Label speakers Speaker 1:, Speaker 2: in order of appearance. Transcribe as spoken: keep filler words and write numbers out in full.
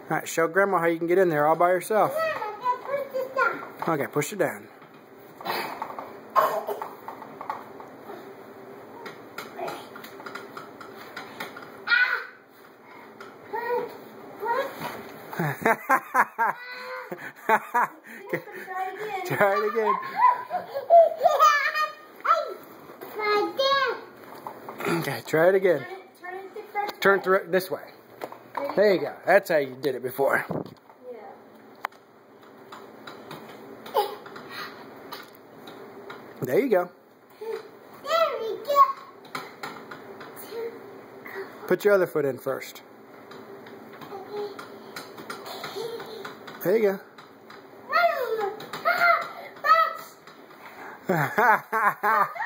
Speaker 1: Alright, show Grandma how you can get in there all by yourself.
Speaker 2: Come on, I gotta push this down.
Speaker 1: Okay, push it down. Try it again. Okay, try it again. Turn it this way. There you go. That's how you did it before. There you go.
Speaker 2: There we go.
Speaker 1: Put your other foot in first. There you go.